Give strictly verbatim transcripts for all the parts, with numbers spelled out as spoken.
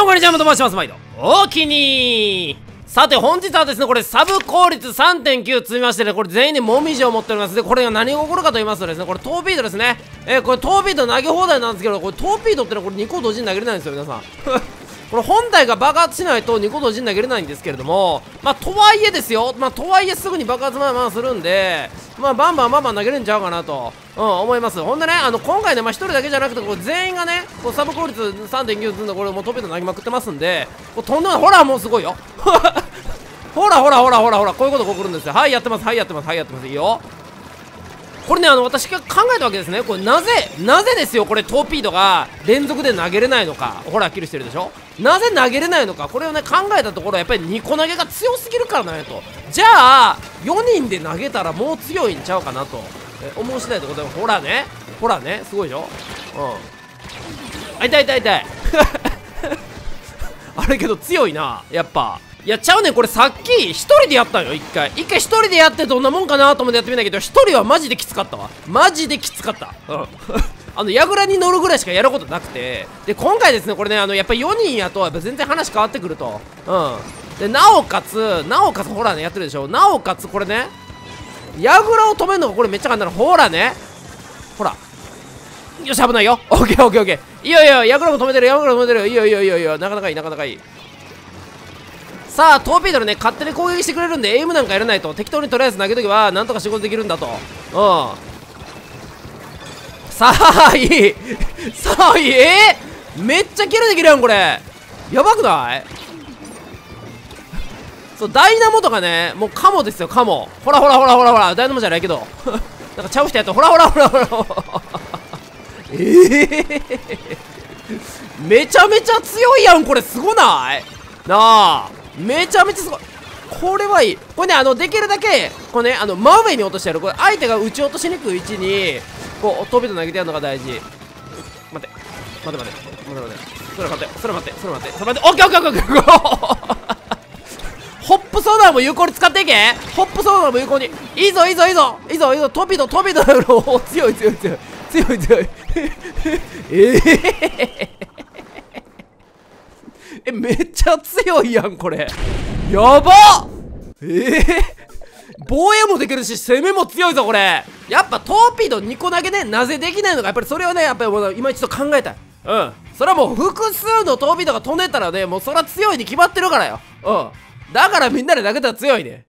どうもこんにちは、と申します。毎度おおきに。さて本日はですね、これサブ効率 さんてんきゅう 積みましてね、これ全員でもみじを持っております。でこれが何が起こるかと言いますとですね、これトーピードですね。えー、これトーピード投げ放題なんですけど、これトーピードってのはこれにこ同時に投げれないんですよ皆さんこれ本体が爆発しないとにこ同時に投げれないんですけれども、まあとはいえですよ、まあとはいえすぐに爆発まあまあするんで、まあバンバンバンバン投げれんちゃうかなと、うん、思います。ほんでね、あの今回ね、まあひとりだけじゃなくてこれ全員がね、こうサブ効率 さんてんきゅう 積んでこれもうトーピード投げまくってますんで、こうとんでもない、ほらもうすごいよほらほらほらほらほら、こういうことが起こるんですよ。はいやってます、はいやってます、はいやってます、いいよ。これね、あの私が考えたわけですね。これなぜなぜですよ、これトーピードが連続で投げれないのか。ほらキルしてるでしょ。なぜ投げれないのか、これをね考えたところ、やっぱりにこ投げが強すぎるからなんやと。じゃあよにんで投げたらもう強いんちゃうかなとえ思う次第でございます。ほらね、ほらね、すごいでしょ。うん、あ、痛い痛い痛いあれけど強いなやっぱ。いやちゃうねん、これさっき一人でやったんよ。一回一回一人でやってどんなもんかなと思ってやってみたけど、一人はマジできつかったわ。マジできつかった。うんあのやぐらに乗るぐらいしかやることなくて、で今回ですね、これね、あのやっぱりよにんやとやっぱ全然話変わってくると。うんでなおかつなおかつほらね、やってるでしょ。なおかつこれね、やぐらを止めるのがこれめっちゃ簡単な。ほらね、ほら、よし危ないよ。オッケーオッケーオッケー。いいよいいよ、やぐらも止めてる、やぐらも止めてる。いいよいいよいいよいいよ、なかなかいいなかなかいい。さあトーピードでね、勝手に攻撃してくれるんでエイムなんかやらないと、適当にとりあえず投げとけばなんとか仕事できるんだと。うんさあいいさあいい、えー、めっちゃキルできるやんこれ。やばくない？そうダイナモとかね、もうカモですよカモ。ほらほらほらほらほら、ダイナモじゃないけどなんかちゃう人やった。ほらほらほらほらえーめちゃめちゃ強いやんこれ。すごないなあ、めちゃめちゃすごい。これはいい。これね、あのできるだけこれね、あの真上に落としてやる。これ相手が撃ち落としにくい位置にこうトーピード投げてやるのが大事。待って待って待って待って待ってそれ待ってそれ待ってそれ待ってそれ待って、オッケーオッケーオッケーオッケーホップソーダーも有効に使っていけ。ホップソーダーも有効に。いいぞいいぞいいぞいいぞいいぞ、トーピードトーピードの強い強い強い強い強いえええ、めっちゃ強いやんこれ。やばっ。えー、防衛もできるし攻めも強いぞこれ。やっぱトーピードにこ投げね、なぜできないのか、やっぱりそれをね、やっぱりもう今一度考えたい。うん、それはもう複数のトーピードが飛んでったらね、もうそれは強いに決まってるからよ。うんだからみんなで投げたら強いね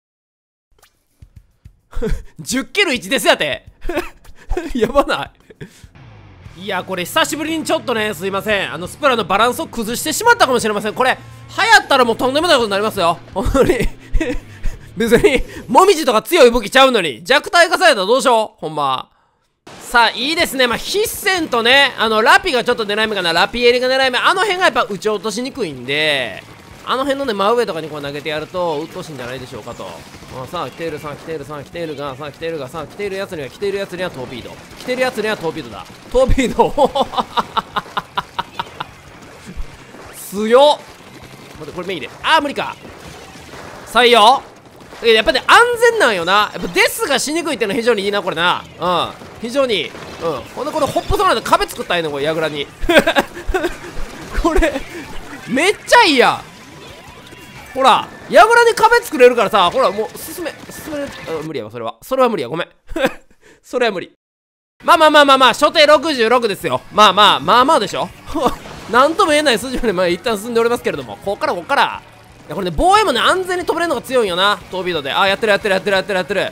じゅっキルいちですやてやばない。いやこれ久しぶりにちょっとね、すいません、あのスプラのバランスを崩してしまったかもしれません。これ流行ったらもうとんでもないことになりますよ本当に別にもみじとか強い武器ちゃうのに弱体化されたらどうしようほんま。さあいいですね、まあ必戦とね、あのラピがちょっと狙い目かな。ラピエリが狙い目、あの辺がやっぱ撃ち落としにくいんで、あの辺のね真上とかにこう投げてやるとうっとうしいんじゃないでしょうかと。あさあ来ている、さあ来ている、さあ来ているが、さあ来ているが、さあ来ているやつには来ているやつにはトーピード、来てるやつにはトーピードだ。トーピード強っ。待ってこれメインで、ああ無理か。採用やっぱね安全なんよな。やっぱデスがしにくいっていうのは非常にいいなこれな。うん非常にいい。うんほんでこのホップソーラーで壁作ったらいいのこれやぐらにこれめっちゃいいやん。ほらやぐらに壁作れるからさ、ほらもう進め進める。無理やわそれは、それは無理や、ごめんそれは無理。まあまあまあまあまあ所定ろくじゅうろくですよ。まあまあまあまあでしょなんとも言えない数字までまあ一旦進んでおりますけれども、こっからこっからいやこれね防衛もね安全に飛べるのが強いんよなトーピードで。あやってるやってるやってるやってるやってる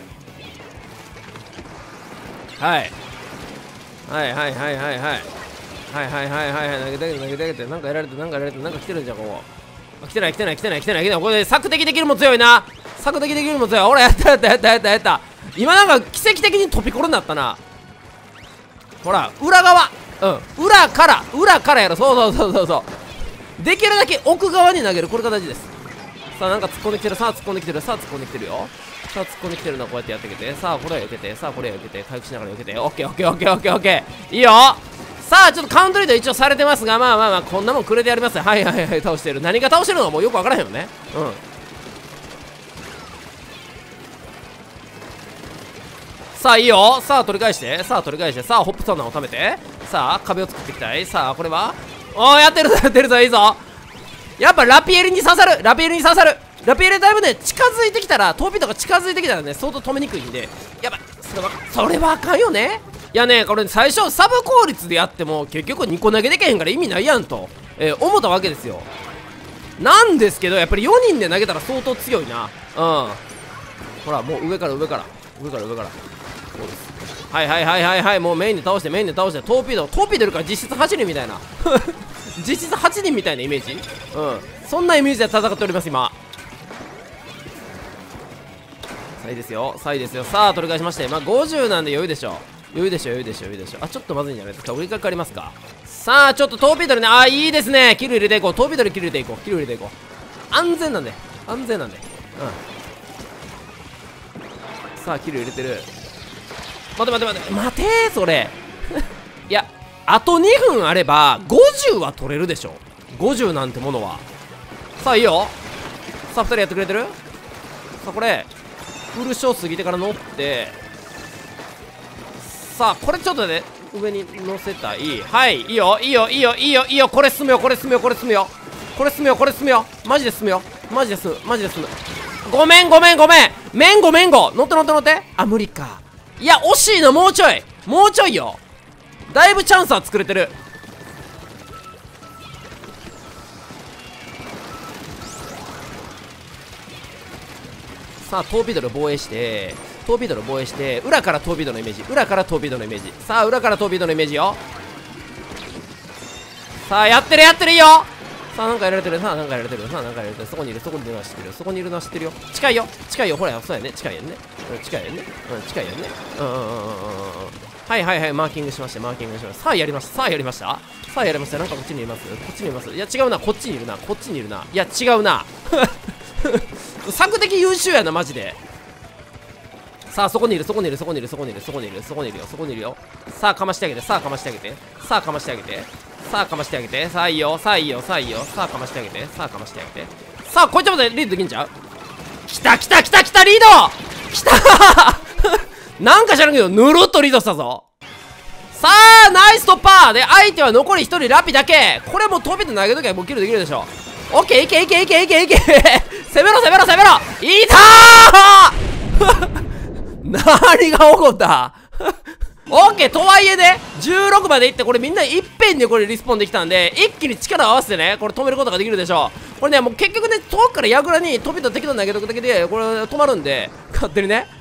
はいはいはいはいはいはいはいはいはいはいはい投げてあげて投げてあげて、なんかやられてなんかやられてなんか来てるんじゃんここ。来てない来てない来てない来てない来てない。これで索敵できるも強いな。索敵できるも強い。ほらやったやったやったやったやった。今なんか奇跡的にトピコロになったな。ほら裏側、うん裏から裏からやろ。そうそうそうそうそう、できるだけ奥側に投げる、これが大事です。さあなんか突っ込んできてる、さあ突っ込んできてる、さあ突っ込んできてるよ。さあ突っ込んできてるのはこうやってやってあげて、さあこれは避けて、さあこれは避けて、回復しながら避けて、オッケーオッケーオッケーオッケーオッケー、いいよ。さあちょっとカウントリード一応されてますが、まあまあまあこんなもんくれてやりますよ。はいはいはい、倒してる。何が倒してるのかもうよくわからへんよね。うんさあいいよ。さあ取り返して、さあ取り返して、さあホップソーナーを貯めて、さあ壁を作っていきたい。さあこれはおーやってるぞやってるぞ、いいぞやっぱラピエルに刺さるラピエルに刺さるラピエルだいぶね近づいてきたら、トーピードが近づいてきたらね相当止めにくいんで、やばい、それはそれはあかんよね。いやね、これ最初サブ効率でやっても結局にこ投げでけへんから意味ないやんと、えー、思ったわけですよ。なんですけどやっぱりよにんで投げたら相当強いな。うん、ほらもう上から上から上から上から、そうです。はいはいはいはいはい、もうメインで倒してメインで倒して、トーピードトーピードいるから実質はちにんみたいな実質はちにんみたいなイメージ。うん、そんなイメージで戦っております今。さあいいですよ、さあいいですよ。さあ取り返しまして、まあごじゅうなんで余裕でしょ、余裕でしょ余裕でしょ余裕でしょ。あ、ちょっとまずいんじゃないですか。折りかかりますか。さあちょっとトーピードルね、あ、いいですね。キル入れていこう、トーピードルキル入れていこう、キル入れていこう。安全なんで安全なんで、うん。さあキル入れてる。待て待て待て待てー、それいや、あとにふんあればごじゅうは取れるでしょ、ごじゅうなんてものは。さあいいよ。さあふたりやってくれてる。さあこれフルショー過ぎてから乗って、さあこれちょっとね上に乗せたい。はい、いいよいいよいいよいいよいいよ、これ進むよこれ進むよこれ進むよこれ進むよこれ進むよ、マジで進むよマジで進むマジで進む。ごめんごめんごめんめんごめんご、乗って乗って乗って。あ、無理か。いや惜しいな、もうちょいもうちょいよ。だいぶチャンスは作れてる。さあトーピードル防衛して、トーピードル防衛して、裏からトーピードのイメージ、裏からトーピードのイメージ。さあ裏からトーピードのイメージよ。さあやってるやってるよ。さあなんかやられてる、さあなんかやられてる、さあなんかやられてる。そこにいる、そこにいるのは知ってるよ、そこにいるのは知ってるよ。近いよ近いよ、ほらそうやね、近いやんね、うん、近いやんね、うん、近いやんね、うんうんうんうんうんうん。はいはいはい、マーキングしまして、マーキングしました。さあやりました、さあやりました、さあやりました。なんかこっちにいます、こっちにいます。いや違うな、こっちにいるな、こっちにいるな。いや違うな策的優秀やなマジで。さあそこにいる、そこにいる、そこにいる、そこにいる、そこにいる、そこにいるよ、そこにいるよ。さあかましてあげて、さあかましてあげて、さあかましてあげて、さあかましてあげて、さあいいよ、さあいいよ、さあいいよ、さあかましてあげて、さあかましてあげて。さあこいつまでリードできんちゃう。きたきたきたきた、リードきたなんか知らんけどぬるっとリードしたぞ。さあナイス突破で、相手は残りひとりラピだけ。これもう飛びで投げときゃもうキルできるでしょ。オッケー、いけいけいけいけいけ攻めろ攻めろ攻めろ、いたー何が起こったオッケー、とはいえねじゅうろくまでいって、これみんないっぺんにこれリスポンできたんで、一気に力を合わせてねこれ止めることができるでしょう。これねもう結局ね遠くから矢倉に飛びと適当に投げとくだけでこれ止まるんで、勝手にね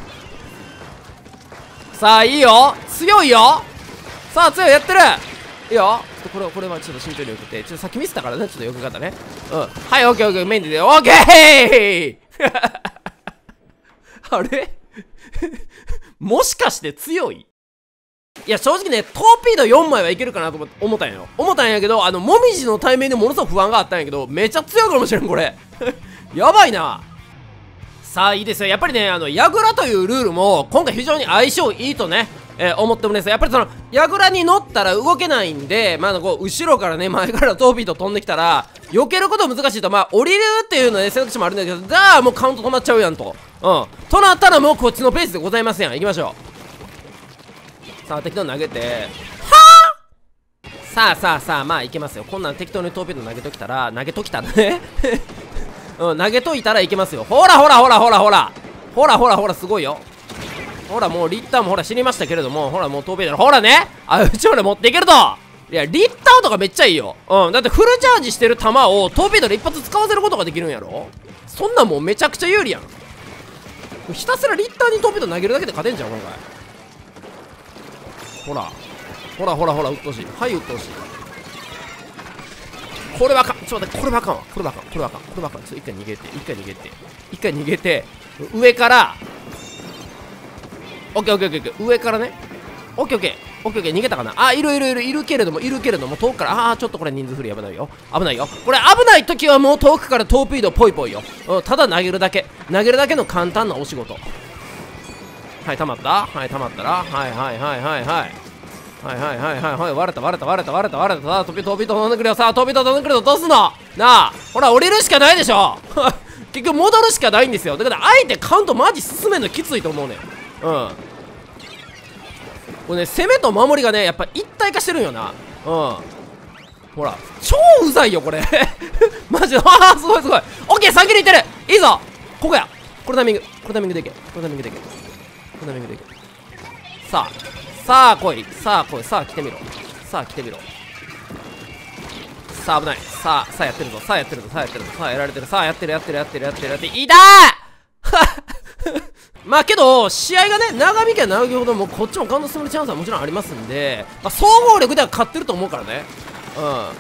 さあいいよ、強いよ。さあ強い、やってる、いいよ。ちょっとこれこれはちょっと慎重によくて、ちょっとさっき見せたからね、ちょっとよくかったね。うん、はい、オッケーオッケー、メインでオッケーあれもしかして強い。いや正直ねトーピードよんまいはいけるかなと思思ったんやよ思ったんやけど、あのもみじの対面でものすごく不安があったんやけど、めちゃ強いかもしれんこれやばいな。さあいいですよ、やっぱりねあの矢倉というルールも今回非常に相性いいとね、えー、思ってもですやっぱりその矢倉に乗ったら動けないんで、まあこう後ろからね前からトーピード飛んできたら避けること難しいと、まあ降りるっていうのね選択肢もあるんだけど、じゃあもうカウント止まっちゃうやんと。うんとなったらもうこっちのペースでございますやん。行きましょう。さあ適当に投げて、はあさあさあさあ、まあいけますよ。こんなん適当にトーピード投げときたら投げときたらねうん投げといたらいけますよ。ほらほらほらほらほらほらほらほらすごいよ。ほらもうリッターもほら死にましたけれども、ほらもうトーピードほらね、あうちまで持っていけると。いやリッターとかめっちゃいいよ。うんだってフルチャージしてる弾をトーピードで一発使わせることができるんやろ。そんなんもうめちゃくちゃ有利やん。ひたすらリッターにトーピード投げるだけで勝てんじゃん今回。ほらほらほらほらうっとうしい、はいうっとうしい。これはあかん、ちょっと待って、これはあかんわ、これはあかん、これはあかん、これはあかん。ちょっと一回逃げて一回逃げて一回逃げて上からオッケーオッケーオッケー、上からねオッケーオッケーオッケーオッケー、逃げたかな。あいるいるいるいるけれどもいるけれども遠くから、ああちょっとこれ人数振り危ないよ危ないよ。これ危ない時はもう遠くからトーピードポイポイよ、うん、ただ投げるだけ投げるだけの簡単なお仕事。はい溜まった、はい溜まったら、はいはいはいはいはいはいはいはいはいはい、割れた割れた割れた割れた割れた。さあトピトピと飛んでくれよ、さあトピと飛んでくれよ、どうすんのなあ。ほら降りるしかないでしょ結局戻るしかないんですよ。だから相手カウントマジ進めるのきついと思うねん。うんこれね攻めと守りがねやっぱ一体化してるんよな。うんほら超うざいよこれマジで。ああ、すごいすごい。オッケー、さんキルいってる。いいぞ。ここや。このタイミング、このタイミングでいけ。このタイミングでいけ。このタイミングでいけ。さあ、さあ来い。さあ来い。さあ来てみろ。さあ来てみろ。さあ危ない。さあ、さあやってるぞ。さあやってるぞ。さあやってるぞ。さあやられてる。さあやってるやってるやってるやってるやってる。いたーまあけど、試合がね、長引けば長引くほど、もうこっちもカウント進めるチャンスはもちろんありますんで、まあ、総合力では勝ってると思うからね。うん。いや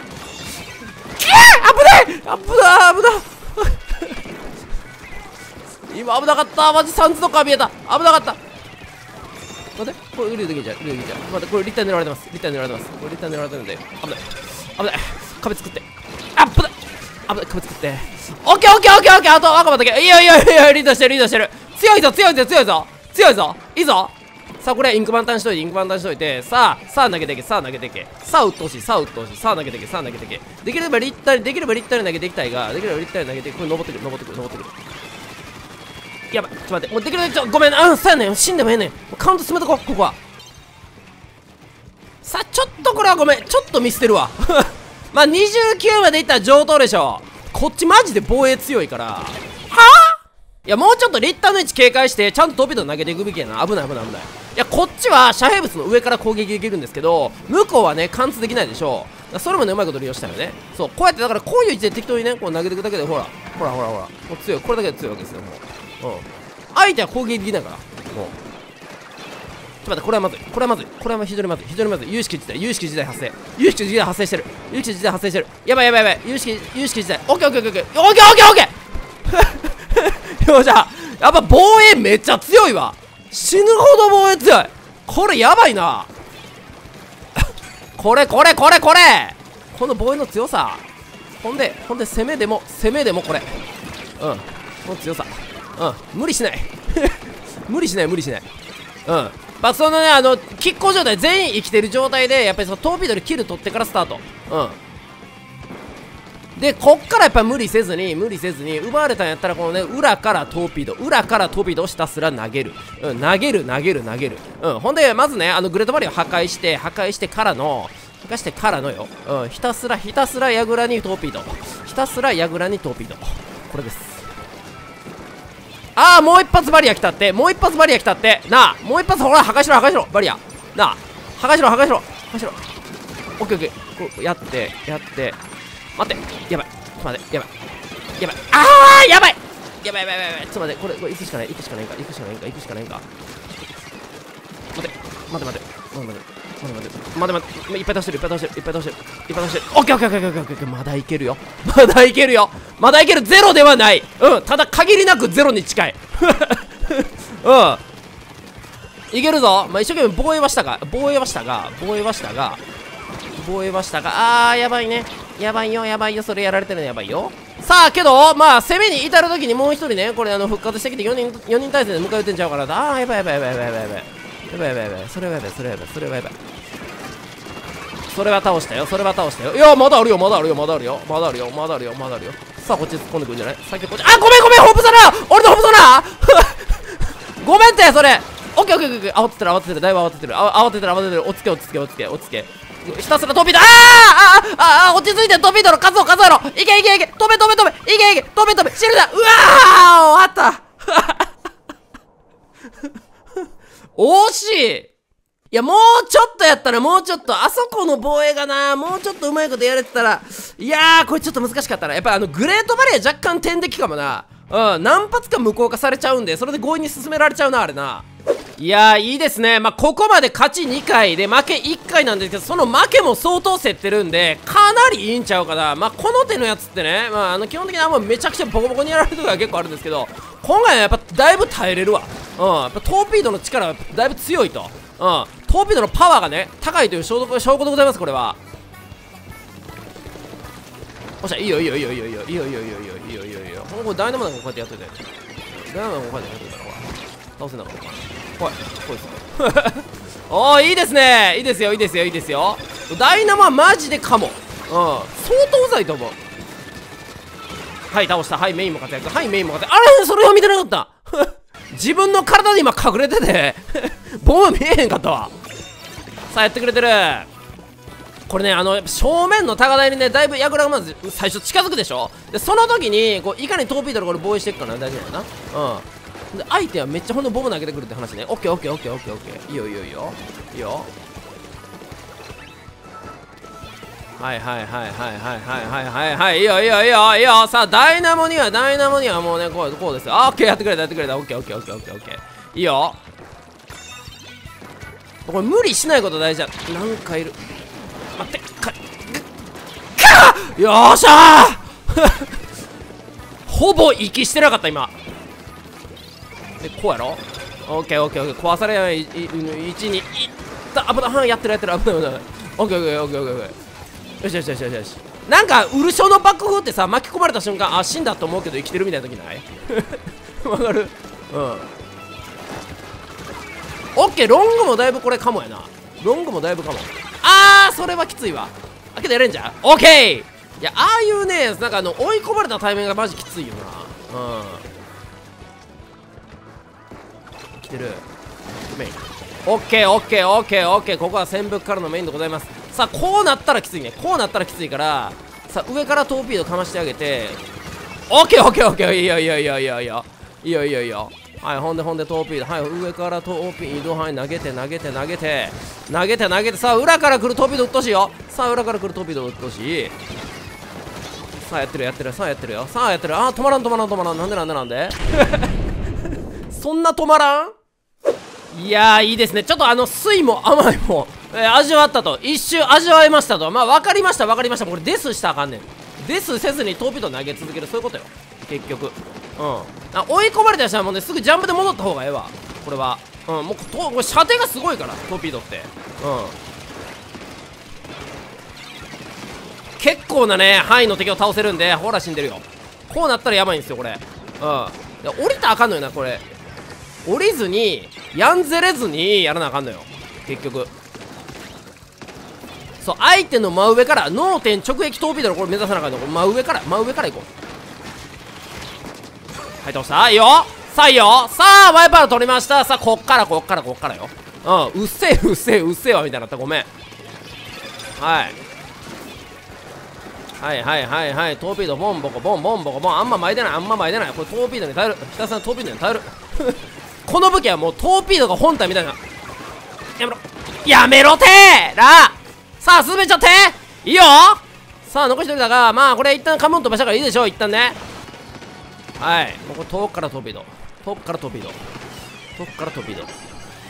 ー危ない危ない危ない今危なかった。マジサンズとか見えた。危なかった。待って、これ、ルーできちゃう。ルーできちゃう。待って、これ、立体狙われてます。立体狙われてます。これ、立体狙われてるんで、危ない。危ない。壁作って。あっ、危ない。危ない。壁作って。オッケーオッケーオッケーオッケー。あと、若葉だけ。いいよいいよいいよ。リードしてる、リードしてる。強いぞ、強いぞ、強いぞ。強いぞ。いいぞ。さあ、これ、インク満タンしといて、インク満タンしといて。さあ、さあ投げていけ、さあ投げていけ。さあ、うっとうしい、さあ、うっとうしい。さあ、投げていけ、さあ、投げていけ。できれば立体、できれば立体に投げていきたいが、できれば立体に投げていく。これ、登ってくる、登ってくる、登ってくる。やばい、ちょっと待って、もうできるだけちょ、ごめん、うん、そうやねん、死んでもええねん。カウント進めとこう、ここは。さあ、ちょっとこれはごめん、ちょっと見捨てるわ。まあ、にじゅうきゅうまでいったら上等でしょ。こっちマジで防衛強いから。はぁ、いや、もうちょっと立体の位置警戒して、ちゃんとトビド投げていくべきやな。危ない危ない危ない。いや、こっちは遮蔽物の上から攻撃できるんですけど、向こうはね、貫通できないでしょ。それもね、うまいこと利用したよね。そう、こうやって、だからこういう位置で適当にね、こう投げていくだけで、ほら、ほらほらほら、もう強い。これだけで強いわけですよ、もう。うん。相手は攻撃できないから。もう。ちょっと待って、これはまずい。これはまずい。これは非常にまずい。非常にまずい。有識事態。有識事態発生。有識事態発生してる。有識事態発生してる。やばいやばいやばい。有識、有識事態。オッケーオッケーオッケーオッケー。オッケーオッケーオッケーよっしゃ。やっぱ防衛めっちゃ強いわ。死ぬほど防衛強い。これやばいな。これこれこれこれ。この防衛の強さ。ほんで、ほんで攻めでも、攻めでもこれ。うん。この強さ。うん、無理しない無理しない無理しない。うん、まあそのね、あの拮抗状態全員生きてる状態でやっぱりそのトーピードでキル取ってからスタート。うんで、こっからやっぱ無理せずに無理せずに奪われたんやったら、このね、裏からトーピード裏からトーピードをひたすら投げる。うん、投げる投げる投げる。うん、ほんでまずね、あのグレートバリアを破壊して破壊してからの破壊してからのよ、うん、ひたすらひたすら矢倉にトーピード、ひたすら矢倉にトーピード。これです。ああ、もう一発バリア来たって、もう一発バリア来たって、なあ、もう一発、ほら、破壊しろ、破壊しろ、バリア。なあ、破壊しろ、破壊しろ、破壊しろ。オッケーオッケー、こうやって、やって、待って、やばい、ちょっと待って、やばい、やばい、ああ、やばい、やばい、やばい、やばい、ちょっと待って、これ、これ、行くしかない、行くしかないんか、行くしかないんか、行くしかないんか。待って、待って、待って、待って、待って、待って、待って、待って、いっぱい倒してる、いっぱい倒してる、いっぱい倒してる、いっぱい倒してる。オッケーオッケーオッケーオッケーオッケー、まだいけるよ。まだいけるよ。まだいける。ゼロではない。うん、ただ限りなくゼロに近い。うん。いけるぞ。まあ、一生懸命防衛はしたが、防衛はしたが、防衛はしたが、防衛はしたが、あー、やばいね。やばいよ、やばいよ、それやられてるのやばいよ。さあ、けど、まあ、攻めに至るときにもう一人ね、これ、あの、復活してきてよにん、よにん体制で迎え撃ってんちゃうからな。あー、やばいやばいやばいやばいやばいやばい。やばいやばいやばい。それはやばい、それはやばい、それはやばい。それは倒したよ、それは倒したよ。いや、まだあるよ、まだあるよ、まだあるよ、まだあるよ、まだあるよ、まだあるよ。さあ、こっち突っ込んでくるんじゃない？先こっち。あ、ごめんごめん、ホープソナー、俺のホープソナーごめんって、それ。オッケーオッケーオッケー、慌ててる、慌ててる、だいぶ慌ててる、あ慌ててる、慌ててる、落ち着け、落ち着け、落ち着け、落ち着け。ひたすら飛びだ、あーあーあー、落ち着いて、飛びだろ、数を数えろ。いけいけいけ、飛べ飛べ飛べ、いけいけ、飛べ飛べ、シルだ、うわー、終わった惜しい。いや、もうちょっとやったら、もうちょっと、あそこの防衛がな、もうちょっとうまいことやれてたら、いやー、これちょっと難しかったな。やっぱあの、グレートバリア若干天敵かもな。うん、何発か無効化されちゃうんで、それで強引に進められちゃうな、あれな。いやー、いいですね。まあ、ここまで勝ちにかいで負けいっかいなんですけど、その負けも相当競ってるんで、かなりいいんちゃうかな。まあ、この手のやつってね、まあ、あの、基本的にあんまめちゃくちゃボコボコにやられる時は結構あるんですけど、今回はやっぱだいぶ耐えれるわ。うん、やっぱトーピードの力はだいぶ強いと。うん、トーピードのパワーがね、高いという証拠証拠でございます、これは。おっしゃ、いいよいいよいいよいいよいいよいいよいいよいいよいいよいいよいいよいいよ。これダイナモなんかこうやってやっといて。ダイナモなんかこうやってやっといたら、ほら。倒せなかった。怖い、怖いですね。おー、いいですね。いいですよいいですよいいですよ。ダイナモはマジでかも。うん、相当うざいと思う。はい、倒した。はい、メインも活躍。はい、メインも活躍。あれ、それを見てなかった自分の体に今隠れててボム見えへんかったわ。さあ、やってくれてる。 これね、あの正面の高台にねだいぶ櫓がまず最初近づくでしょ。でその時にこういかにトーピードでこれ防衛していくかな。大丈夫だな。うんで相手はめっちゃほんとボム投げてくるって話ね。オッケーオッケーオッケーオッケーオッケー。いいよいいよいいよいいよ。はいはいはいはいはいはいはいはいはいいいよいいよいいよいいよ。さあダイナモにはダイナモにはもうねこうこうですよ。あオッケーやってくれたやってくれた。オッケーオッケーオッケーオッケーオッケーいいよ。これ無理しないこと大事だ。なんかいる。待ってかかよーしゃーほぼ息してなかった今で。こうやろ。オッケーオッケーオッケー。壊されない位置にいった危ない。やってるやってる危ない危ない。オッケーオッケーオッケーオッケー。よしよしよしよしよし。なんかウルショの爆風ってさ巻き込まれた瞬間あ死んだと思うけど生きてるみたいな時ないわかる。うんオッケー。ロングもだいぶこれかもやな。ロングもだいぶかも。あーそれはきついわ。あけどやれんじゃん。オッケー。いやああいうねなんかあの追い込まれたタイミングがマジきついよな。うん来てるメイン。オッケーオッケーオッケーオッケー。ここは戦vựcからのメインでございます。さあこうなったらきついね。こうなったらきついからさあ上からトーピードかましてあげて。オッケーオッケーオッケー。いいよいいよいいよいいよいいよいいよいいよいいよ。はいほんでほんでトーピード。はい上からトーピード。はい投げて投げて投げて投げて投げて。さあ裏から来るトーピードうっとうしいよ。さあ裏から来るトーピードうっとうしい。さあやってるやってる。さあやってるよ。さあやってる。あー止まらん止まらん止まらん。なんでなんでなんでそんな止まらん。いやーいいですね。ちょっとあの酸いも甘いも、えー、味わったと。一周味わいましたと。まあ分かりました分かりました。これデスしたらあかんねん。デスせずにトーピード投げ続ける。そういうことよ結局。うんあ追い込まれた人はもうねすぐジャンプで戻った方がええわこれは。うんもうとこれ射程がすごいからトーピードって。うん結構なね範囲の敵を倒せるんで。ほら死んでるよ。こうなったらやばいんですよこれ。うんで降りたらあかんのよなこれ。降りずにやんぜれずにやらなあかんのよ結局。そう相手の真上から脳天直撃トーピードのこれ目指さなあかんの。真上から真上から行こう。はい倒した。いいよ。さあいいよ。さあワイパー取りました。さあこっからこっからこっからよ。うんうっせえうっせえうっせえわみたいになった。ごめん。はいはいはいはいはい。トーピードボンボコボンボンボコボン。あんま前出ないあんま前出ない。これトーピードに耐える。ひたすらトーピードに耐えるこの武器はもうトーピードが本体みたいな。やめろやめろてーら。さあ進めちゃっていいよ。さあ残しておいたがまあこれ一旦カモン飛ばしたからいいでしょう一旦ね。はいもうこれ遠くからトーピード遠くからトーピード遠くからトーピード。よ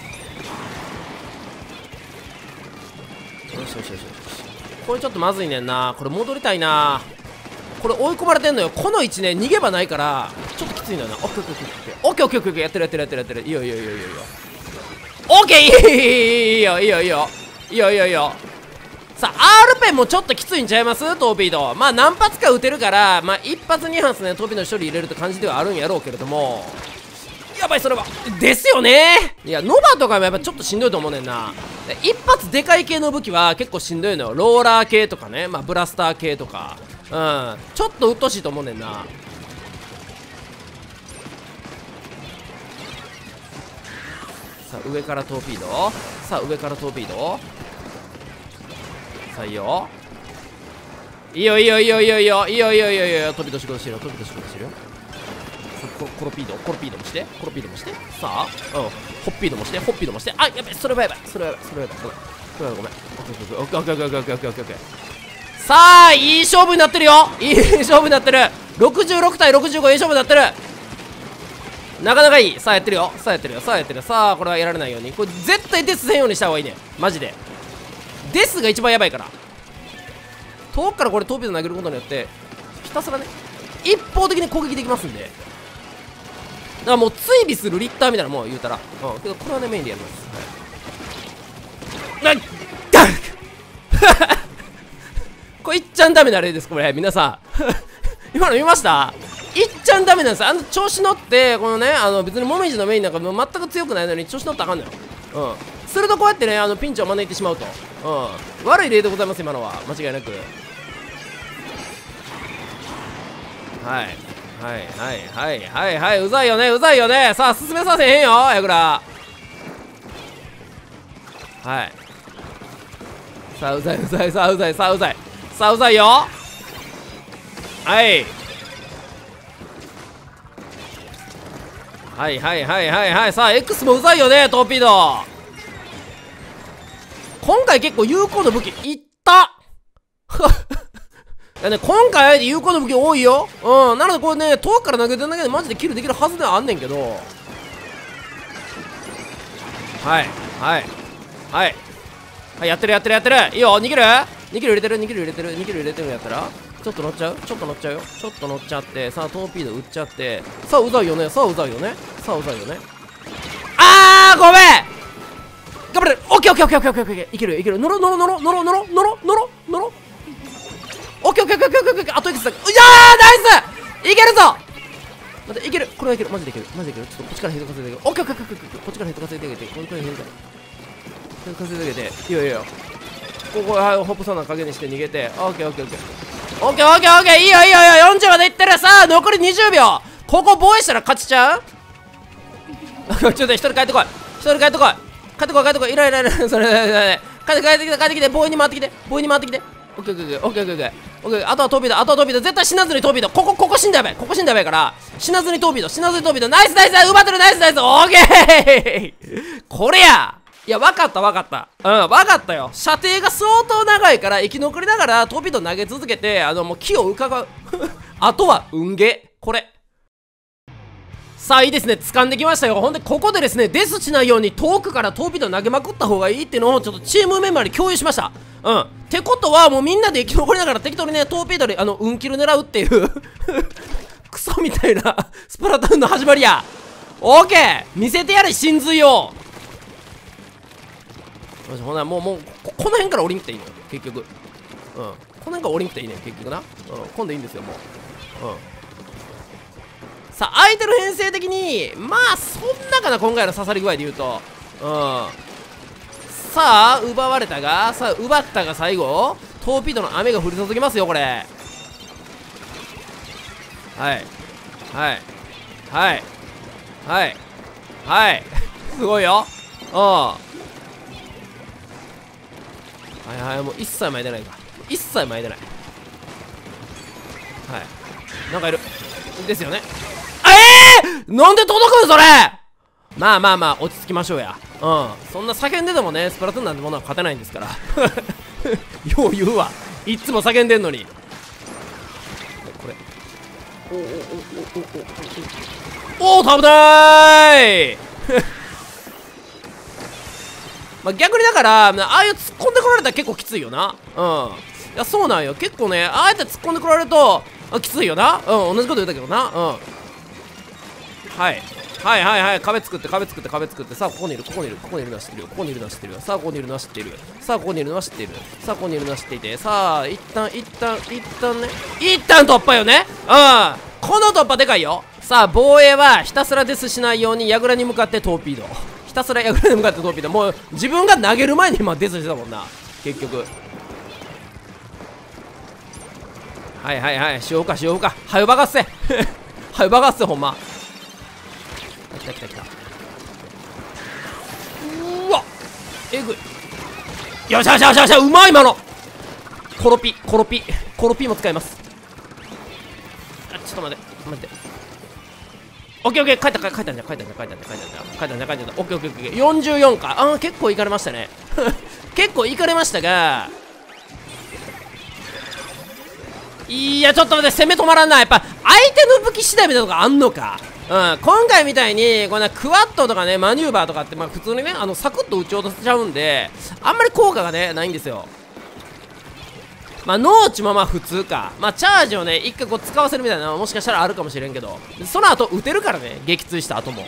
しよしよしよし。これちょっとまずいねんな。これ戻りたいな。これ追い込まれてんのよ。この位置ね逃げ場ないからちょっときついのよな。オッケーオッケーオッケーオッケーオッケーオッケーやってるやってるやってるやってる。いいよいいよいいよいいよオッケーいいよいいよいいよいいよいいよいいよ。さあ R ペンもちょっときついんちゃいますトーピード。まあ何発か撃てるからまあ一発二発ねトーピードの処理入れるって感じではあるんやろうけれども。やばいそれはですよね。いやノバとかもやっぱちょっとしんどいと思うねんな。一発でかい系の武器は結構しんどいのよ。ローラー系とかねまあブラスター系とかうんちょっとうっとうしいと思うねんな。さあ上からトーピード。さあ上からトーピード。さあいいよいいよいいよいいよいいよいいよいいよいいよいいよいいよ。飛び出しことしてるよ飛び出しことしてるよ。コロコロピードコロピードもしてコロピードもして。さあうんホッピードもしてホッピードもして。あやべそれはやばいそれはやばいそれはやばいそれはごめん。オッケーオッケーオッケーオッケーオッケーオッケーオッケーオッケー。さあいい勝負になってるよいい勝負になってる。ろくじゅうろくたいろくじゅうごいい勝負になってる。なかなかいい。さあやってるよさあやってるよさあやってるよ。さあこれはやられないようにこれ絶対デスせんようにした方がいいねマジで。デスが一番やばいから。遠くからこれトーピード投げることによってひたすらね一方的に攻撃できますんで。だからもう追尾するリッターみたいなもん言うたらうんけどこれはねメインでやります。はいなっこれいっちゃんダメな例ですこれ皆さん今の見ました。いっちゃんダメなんですよ。あの調子乗ってこのねあの別にもみじのメインなんかもう全く強くないのに調子乗ったらあかんのよ。うんするとこうやってねあのピンチを招いてしまうと。うん悪い例でございます今のは間違いなく。はいはいはいはいはいはいうざいよねうざいよね。さあ進めさせへんよやぐら。はいさあうざいうざいさあうざいさあうざいさあうざいよ。はいはいはいはいはいはい。さあ X もうざいよね、トーピード。今回結構有効な武器いったいやね、今回あえて有効な武器多いよ。うん、なのでこれね、遠くから投げてるだけでマジでキルできるはずではあんねんけど。はいはいはいはい、やってるやってるやってる。いいよ、にキルにキル入れてる、にキル入れてる、にキル入れてるやったらちょっと乗っちゃうちょっと乗っちゃうよ。ちょっと乗っちゃって、さあトーピード打っちゃって、さあうざいよね、さあうざいよね、さあうざいよね。あーごめん、頑張れ。オッケーオッケーオッケーオッケーオッケー、いけるいける。乗ろ乗ろ乗ろ乗ろ乗ろ乗ろ乗ろ乗ろ。オッケーオッケーオッケーオッケーオッケー。あといくつだ。いやーナイス、いけるぞ。待って、いける、これはいける、マジでいける、マジでいける。ちょっとこっちからヘッド稼いでいける。オッケーオッケーオッケーオッケー、こっちからヘッド稼いであげて、こっちからヘッド稼いであげて、いいよいいよ。ここはホップサウナ影にして逃げて、オッケーオッケーオッケーオッケーオッケーオッケー、いいよいいよいいよ。よんじゅうまでいってる。さあ残りにじゅうびょう。ここ防衛したら勝ちちゃうちょっと一人帰ってこい、一人帰ってこい、帰ってこい帰ってこい、いらいらいら、それ帰って帰ってきて帰ってきて、防衛に回ってきて、防衛に回ってきて。オッケーオッケーオッケーオッケーオッケーオッケー。あとはトーピード、あとはトーピード、絶対死なずにトーピード。ここここ死んだやばい、ここ死んだやばいから死なずにトーピード、死なずにトーピード。ナイスナイスナイス、奪ってる、ナイスナイス、オッケーこれや。いや、分かった分かった。うん、分かったよ。射程が相当長いから生き残りながらトーピード投げ続けて、あのもう気を伺うあとは運ゲー、これ。さあいいですね、掴んできましたよ。ほんでここでですね、デスしないように遠くからトーピード投げまくった方がいいっていうのをちょっとチームメンバーに共有しました。うん、ってことはもうみんなで生き残りながら適当にね、トーピードであの運キル狙うっていうクソみたいなスプラトゥーンの始まりや。オーケー、見せてやれ真髄を。よし、ほなもうもう こ, この辺から降りんくていいのよ結局。うん、この辺から降りんくていいね結局な。うん、今度いいんですよもう。うん、さあ相手の編成的にまあそんなかな、今回の刺さり具合で言うと。うん、さあ奪われたが、さあ奪ったが、最後トーピードの雨が降り注ぎますよこれ。はいはいはいはいはいすごいよ。うん、はいはい、もう一切前出ないか、一切前出ない。はい、なんかいるですよね。えー、なんで届くんそれ。まあまあまあ落ち着きましょうや。うん、そんな叫んでてもね、スプラトゥーンなんてものは勝てないんですからよう言うわ、いっつも叫んでんのに。これおおおおおおおお、危ないまあ逆にだから、ああいう突っ込んでこられたら結構きついよな。うん、いやそうなんよ、結構ね、ああやって突っ込んでこられるとあきついよな。うん、同じこと言ったけどな。うん、はいはいはいはい、壁作って壁作って壁作って、さあここにいるここにいるここにいるのは知ってるよ、ここにいるのは知ってるよ、さあここにいるのは知ってるよ、さあここにいるのは知ってる、さあここにいるのは知っていて、さあ一旦一旦一旦ね、一旦突破よね。うん、この突破でかいよ。さあ防衛はひたすらデスしないように櫓に向かってトーピード、ひたすら櫓に向かってトーピード。もう自分が投げる前に今デスしてたもんな結局。はいはいはい、しようかしようか、はよばかっせはよばかっせ、ほんま。来た来た来た、うわえぐい。よっしゃよっしゃよっしゃよっしゃ、うまい今の。コロピコロピコロピも使います。あ、ちょっと待って待って、オッケーオッケー、帰った帰ったんじゃ帰ったんじゃ帰ったんじゃ帰ったんじゃ帰ったんじゃ帰ったんじゃ、オッケーオッケーオッケー、よんじゅうよんか。あー結構いかれましたね結構いかれましたが、いやちょっと待って、攻め止まらんな。やっぱ相手の武器次第みたいなとこあんのか。うん、今回みたいにこんなクワッドとかね、マニューバーとかってまあ普通にね、あのサクッと撃ち落とせちゃうんで、あんまり効果がねないんですよ。まあ農地もまあ普通か。まあチャージをね一回こう使わせるみたいなのはもしかしたらあるかもしれんけど、その後撃てるからね、撃墜した後も。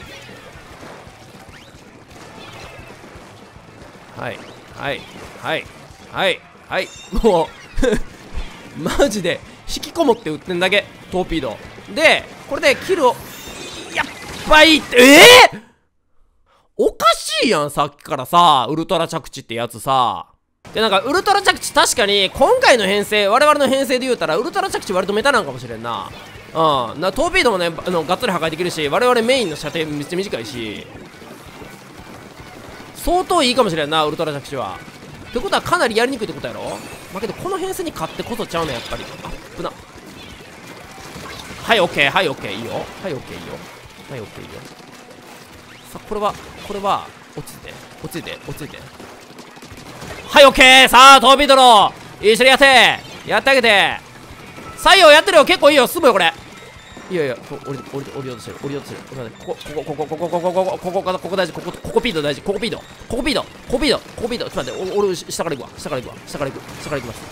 はいはいはいはいはい、もうマジで引きこもって撃ってんだけトーピードで、これでキルをやっばいって、ええー、おかしいやんさっきからさ、ウルトラ着地ってやつさ。でなんかウルトラ着地、確かに今回の編成、我々の編成で言うたらウルトラ着地割とメタなんかもしれんな。うん、なトーピードもね、あのがっつり破壊できるし、我々メインの射程めっちゃ短いし、相当いいかもしれんなウルトラ着地は。 ってことはかなりやりにくいってことやろ。まあけどこの編成に勝ってこそちゃうね、やっぱり。あっぶな。はい、オッケー、はい、オッケー、いいよ。はい、オッケー、いいよ。はい、オッケー、いいよ。さあ、これは、これは、落ちて、落ちて、落ちて。はい、オッケー。さあ、トービードロー。一緒にやって。やってあげて。採用やってるよ。結構いいよ。進むよ、これ。いやいや、こ降り、降り、降りようとしてる。降りようとしてる。ここ、ここ、ここ、ここ、ここ、ここ、ここ、ここ、ここ大事。ここ、ここピード大事。ここピード。ここピード。ここピード。ここピード。ちょっと待って、俺、下から行くわ。下から行くわ。下から行く。下から行きます。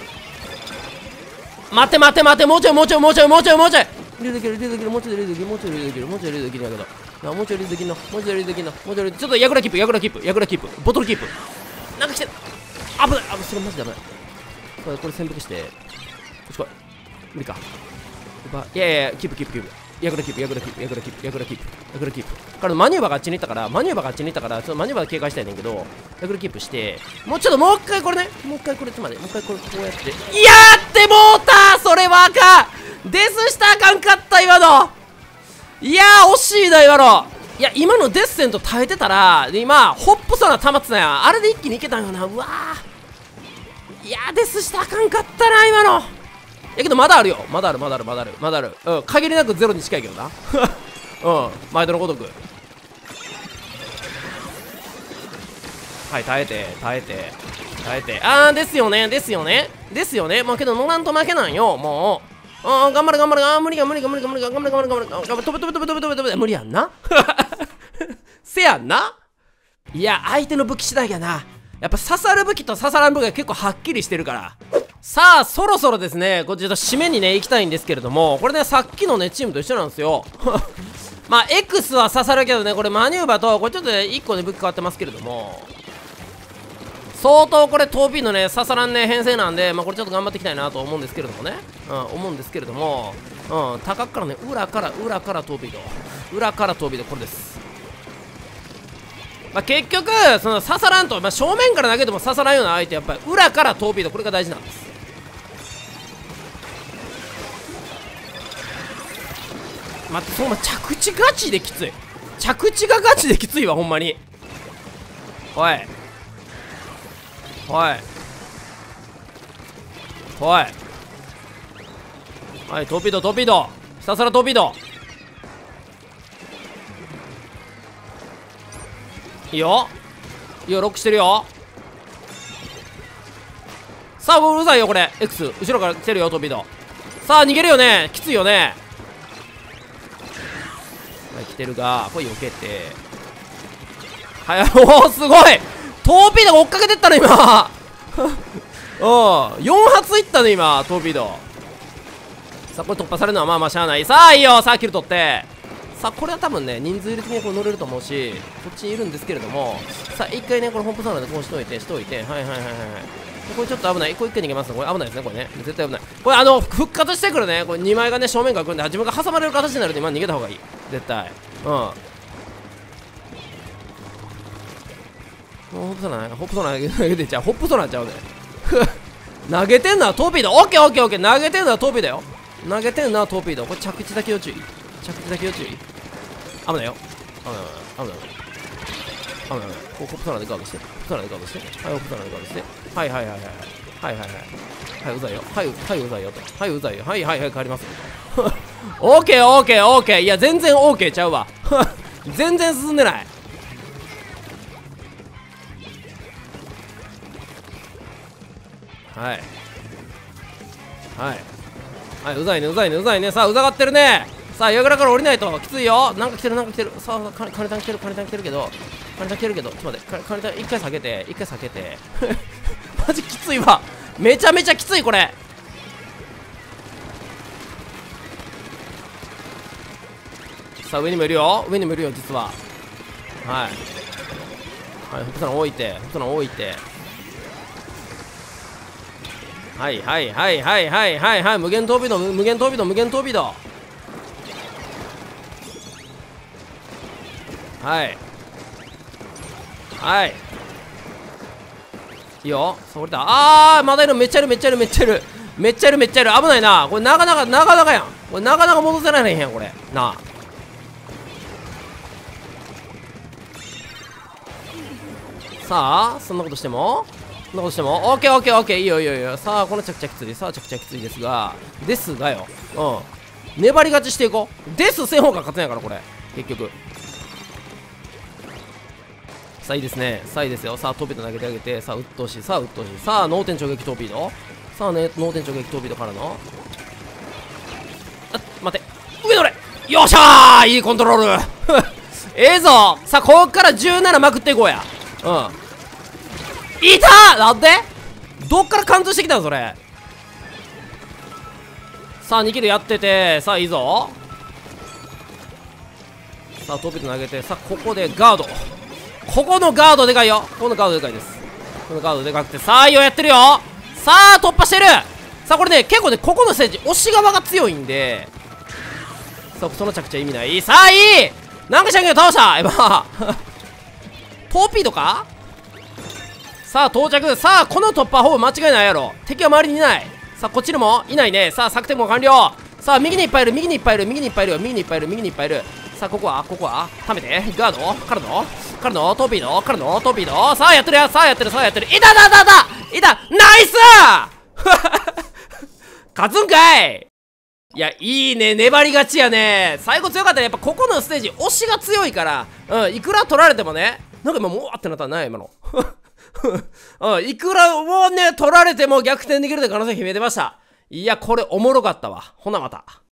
待って待って待って、もうちょい、もうちょい、もうちょい、もうちょい、もうちょい。リードできる、リードできる、もうちょいリードできる、もうちょいリードできる、もうちょいリードできるんだけど。もうちょいリードできんの、もうちょいリードできんの、もうちょいリード、ちょっとヤグラキープ、ヤグラキープ、ヤグラキープ、ボトルキープ。なんか来てる。危ない、あ、それマジで危ない。これ、これ潜伏して。こっち来い。無理か。いやいやいや、キープ、キープ、キープ。ヤグラキープ、ヤグラキープ、ヤグラキープ、ヤグラキープ、ヤグラキープ。からマニューバーがあっちに行ったから、マニューバーがあっちに行ったから、ちょっとマニューバー警戒したいねんけど、ヤグラキープして、もうちょっともう一回これね、もう一回これ、ちょっと待って、もう一回これ、こうやって。やってもうた、それはあかん。デスしたらあかんかった、今の。いやー、惜しいな、今の。いや、今のデッセンと耐えてたら、で今、ホップソナ溜まってたやん。あれで一気にいけたんよな。うわー。いやー、デスしたらあかんかったな、今の。やけどまだあるよ。まだある、まだある、まだある、まだある。うん、限りなくゼロに近いけどな。うん、毎度のごとく。はい、耐えて、耐えて、耐えて。あー、ですよね、ですよね。ですよね。まあけど、乗らんと負けなんよ、もう。あー、頑張れ、頑張れ、あー、無理が無理が無理が無理が、頑張れ、頑張れ、頑張れ、頑張れ、飛べ、飛べ、飛べ、飛べ、飛べ、飛べ、無理やんな。せやんな。いや、相手の武器次第やな。やっぱ刺さる武器と刺さらん武器が結構はっきりしてるから。さあ、そろそろですね、これちょっと締めにね、行きたいんですけれども、これね、さっきのね、チームと一緒なんですよ。まあ、X は刺さるけどね、これマニューバーと、これちょっとね、いっこね、武器変わってますけれども、相当これ、トーピーのね、刺さらんね、編成なんで、まあ、これちょっと頑張っていきたいなと思うんですけれどもね、うん、思うんですけれども、うん、高くからね、裏から、裏からトーピード、裏からトーピード、これです。まあ、結局、その刺さらんと、まあ、正面から投げても刺さらんような相手、やっぱり裏からトーピード、これが大事なんです。待って、その着地ガチできつい。着地がガチできついわ、ほんまに。おいおいおい、はい、トーピード、トーピード、ひたすらトーピード。いいよ、いいよ、ロックしてるよ。さあ、うるさいよ、これ X 後ろから来てるよ、トーピード。さあ、逃げるよね、きついよね。はい、来てるが、これ避けて、はい、おお、すごい。トーピードが追っかけてったね、今。うん、よん発いったね、今、トーピード。さあ、これ突破されるのはまあまあしゃあない。さあ、いいよ、さあ、キル取って。さあ、これは多分ね、人数入れ的にこう乗れると思うし、こっちにいるんですけれども、さあ、一回ね、この本舗サウナでこうしといて、しといて、はいはいはいはい。これちょっと危ない。これ一回逃げますね。これ危ないですね、これね。絶対危ない。これ、あの、復活してくるね。これにまいがね、正面から来るんで、自分が挟まれる形になるんで、今逃げた方がいい。絶対。うん。もうホップソナ、ホップソナ投げてちゃう。ホップソナちゃうね。投げてんのはトーピード。オッケーオッケーオッケー。投げてんのはトーピーだよ。投げてんのはトーピード。これ着地だけ要注意。着地だけ要注意。危ないよ。危ない危ない危ない。危ない危ない。ホップソナでガードして。ホップソナでガードして。はい、ホップソナでガードして。はいはいはいはい。はいはいはい。はい、うざいよ。はい、はい、うざいよと。はい、うざいよ。はいはいはい、帰りますよ。オッケーオッケーオッケー。いや、全然オッケーちゃうわ。全然進んでない。はい。はい。はい、うざいね、うざいね、うざいね。さあ、うざがってるね。さあ、矢倉から降りないときついよ。なんか来てる、なんか来てる。さあ、か金谷来てる、金谷来てるけど。金谷来てるけど。ちょっと待って、金谷、一回下げて、一回下げて。マジきついわ。めちゃめちゃきつい、これ。さあ、上にもいるよ。上にもいるよ、実は。はい。はい、ホップソナ置いて、ホップソナ置いて。はいはいはいはいはいはいはい、無限トービード、無限トービード、無限トービード。はいはい、いいよ。それだ。あー、まだいる。めっちゃいる、めっちゃいる、めっちゃいる、めっちゃいる、めっちゃいる。危ないな。これなかなかなかなかやん。これなかなか戻せられへんやん、これなあ。さあ、そんなことしてもどうしてもオッケーオッケーオッケー、いいよいいよいいよ。さあこの着地はきつい、さあ着地はきついですが、ですがよ、うん粘り勝ちしていこう。ですせん方が勝つんやからこれ結局。さあいいですね、さあいいですよ。さあトーピード投げてあげて、さあ鬱陶しい、さあ鬱陶しい、さあ脳天直撃トーピード、さあね脳天直撃トーピードからの、あ待って上乗れ、よっしゃー、いいコントロールええぞ。さあこっからじゅうななまくっていこうや。うんいたー、なんでどっから貫通してきたのそれ。さあにキルやってて、さあいいぞ。さあトーピード投げて、さあここでガード、ここのガードでかいよ、ここのガードでかいです。このガードでかくて、さあいいよやってるよ。さあ突破してる。さあこれね結構ねここのステージ押し側が強いんで、さあその着地は意味ない。さあいい、なんかしらんけど倒した今トーピードか。さあ到着。さあこの突破ほぼ間違いないやろ。敵は周りにいない。さあこっちにもいないね。さあ策定も完了。さあ右にいっぱいいる、右にいっぱいいる、右にいっぱいいる、右にいっぱいいる、右にいっぱいいる。さあここはここはためてガードからのからのトーピードからのトーピード。さあやってるや、さあやってる、さあやってる。いただだだいた、ナイス勝つんかい。いやいいね、粘り勝ちやね。最後強かったね。やっぱここのステージ押しが強いから、うんいくら取られてもね、なんか今もうわってなったらない今のうんいくらもうね取られても逆転できるって可能性秘めてました。いやこれおもろかったわ。ほなまた。